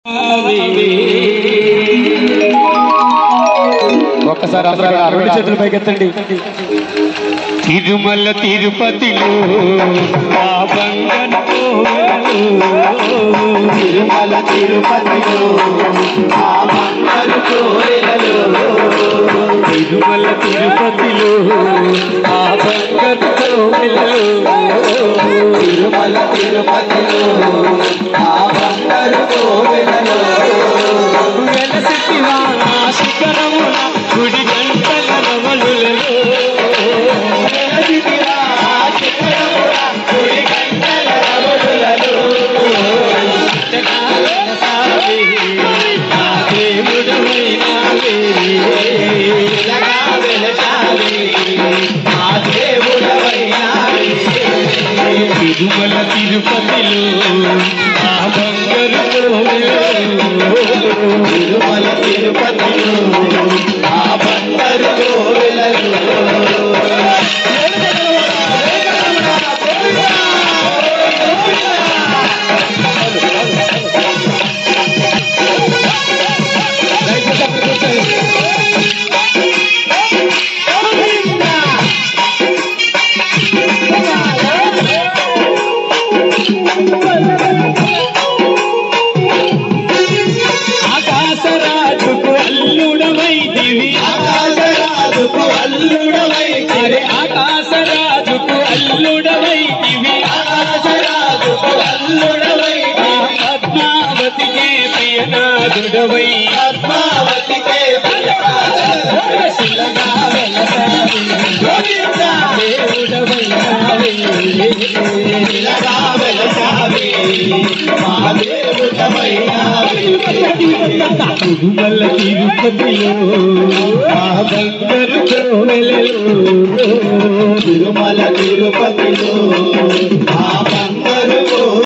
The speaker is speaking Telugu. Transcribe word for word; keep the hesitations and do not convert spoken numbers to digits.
ఒక్కసారి అందరూ రెండు చేతులు పైకెత్తండి. తిరుమల తిరుపతిలో ఆ బంగారు తిరుమల తిరుపతిలో ఆ బంగారు కోవెలలో తిరుమల తిరుపతిలో ఆ బంగారు కోవెలలో తిరుమల తిరుపతిలో ఆ బంగారు కోవెలలో వెలసిటివా శిఖరమున గుడి గంటల రవలులలో వెలసిటివా శిఖరమున గుడి గంటల రవలులలో వెలసావే నా దేవుడవైనావే వెలగా వెలసావే నా దేవుడవైనావే తిరుమల తిరుపతిలో ఆ బంగారు కోవెలలో తిరుమల తిరుపతిలో ఆ బంగారు కోవెలలో ఆకాశరాజుకు అల్లుడవై దివి ఆకాశరాజుకు అల్లుడవై అరే ఆకాశరాజుకు అల్లుడవై దివి ఆకాశరాజుకు అల్లుడవై పద్మావతికే ప్రియనాథుడవై పద్మావతికే శిలగా వెలసావి దేవుడవైనావే శిలగా వెలసావి మా దేవుడవైనావే తిరుమల తిరుపతిలో ఆ బంగారు కోవెలలో తిరుమల తిరుపతిలో ఆ బంగారు